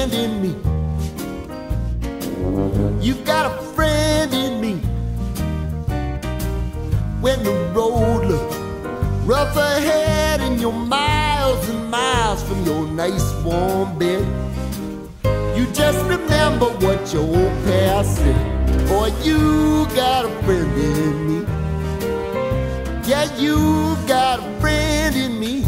friend in me. You've got a friend in me. When the road looks rough ahead and you're miles and miles from your nice warm bed, you just remember what your old past said. Boy, you got a friend in me. Yeah, you got a friend in me.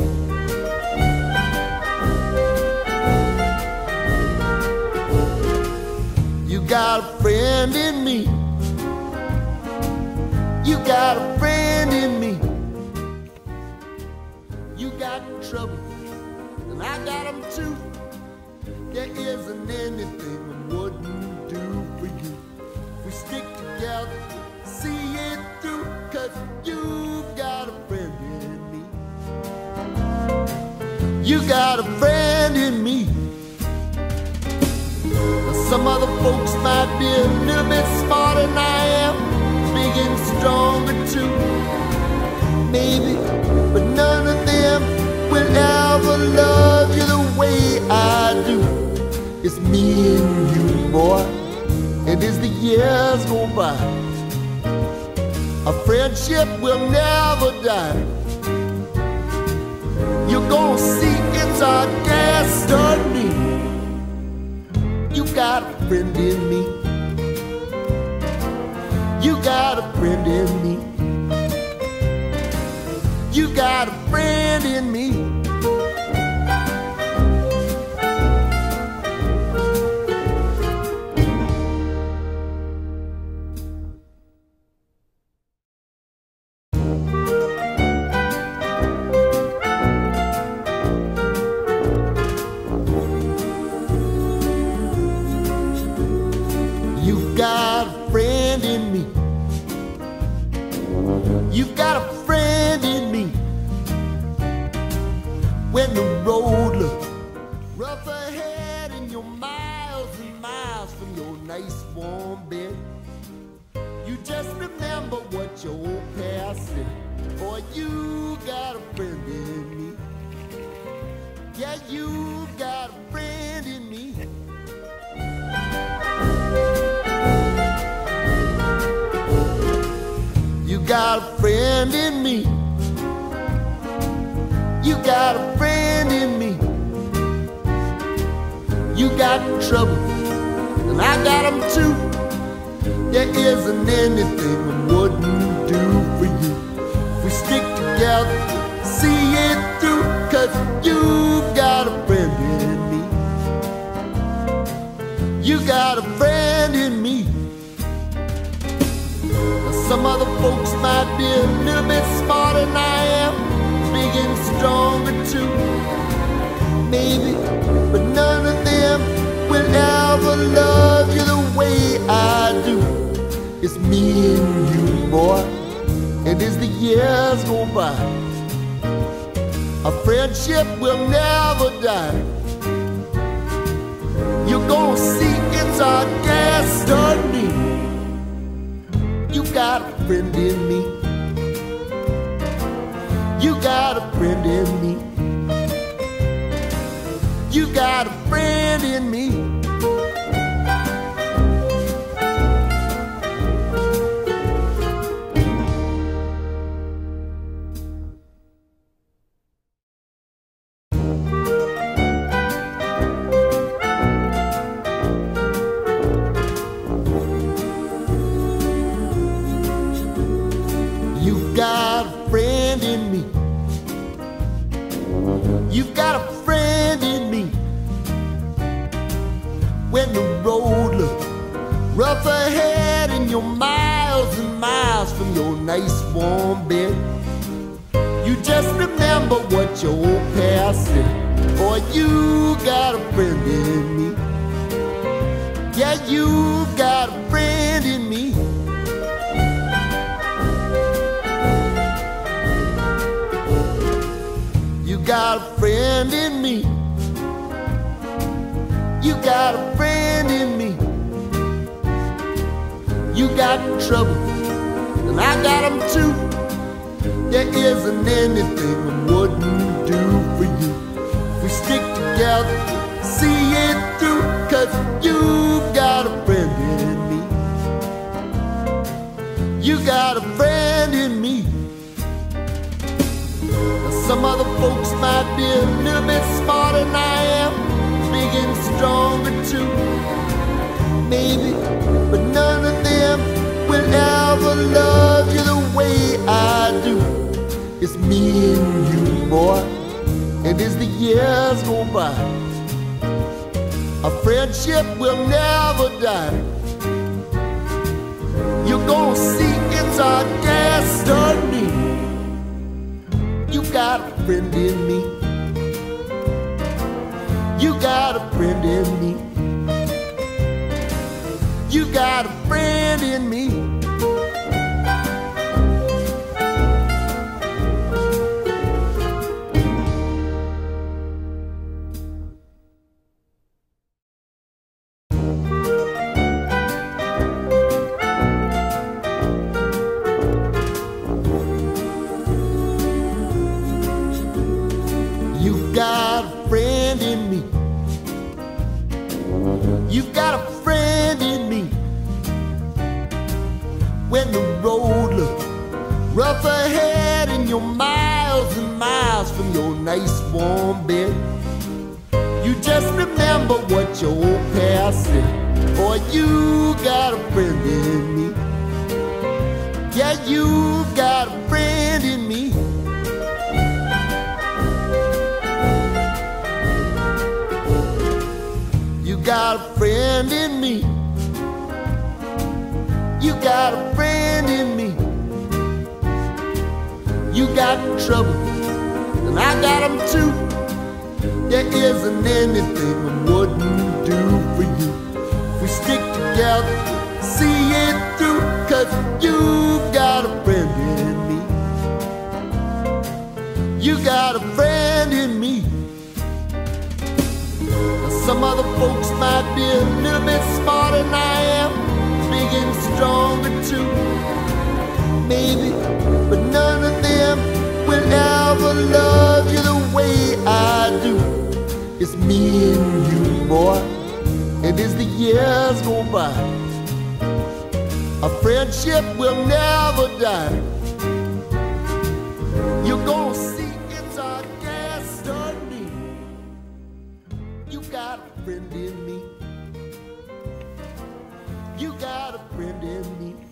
You got a friend in me. You got a friend in me. You got trouble, and I got them too. There isn't anything I wouldn't do for you. We stick together, see it through, 'cause you've got a friend in me. You got a friend in me. Now, some other folks might be a little bit smarter than I am, big and stronger too, maybe, but none of them will ever love you the way I do. It's me and you, boy, and as the years go by, our friendship will never die. You're gonna see it's our destiny. You got a friend in me. You got a friend in me. You got a friend in me. You've got a friend in me. You've got a friend in me. When the road looks rough ahead and you're miles and miles from your nice warm bed, you just remember what your old past said. Boy, you got a friend in me. Yeah, you got a friend in me. You got a friend in me. You got a friend in me. You got trouble, and I got them too. There isn't anything I wouldn't do for you. We stick together, see it through, 'cause you've got a friend in me. You got a friend in me. Some other folks might be a little bit smarter than I am, big and stronger too, maybe, but none of them will ever love you the way I do. It's me and you, boy, and as the years go by, our friendship will never die. You're gonna see it's our destiny. You got a friend in me. You got a friend in me. You got a friend in me. You've got a friend in me. You've got a friend in me. When the road looks rough ahead and you're miles and miles from your nice warm bed, you just remember what your old past said. Boy, you got a friend in me. Yeah, you've got a friend in me. You got a friend in me. You got a friend in me. You got trouble, and I got them too. There isn't anything I wouldn't do for you. We stick together, see it through. 'cause you've got a friend in me. You got a friend in me. Now some other folks might be a little bit smarter than I am, big and stronger too, maybe, but none of them will ever love you the way I do. It's me and you, boy, and as the years go by, our friendship will never die. You're gonna see it's our destiny. You got a friend in me. You got a friend in me. You got a friend in me. You've got a friend in me. You've got a friend in me. When the road looks rough ahead and you're miles and miles from your nice warm bed, you just remember what your old past said. Boy, you got a friend in me. Yeah, you got a friend in me. You got a friend in me. You got a friend in me. You got trouble, and I got them too. There isn't anything I wouldn't do for you. We stick together, see it through, 'cause you've got a friend in me. You got a friend in me. Some other folks might be a little bit smarter than I am, big and stronger too, maybe, but none of them will ever love you the way I do. It's me and you, boy, and as the years go by, our friendship will never die. You're gonna see it's our destiny. You got a friend in me. You got a friend in me.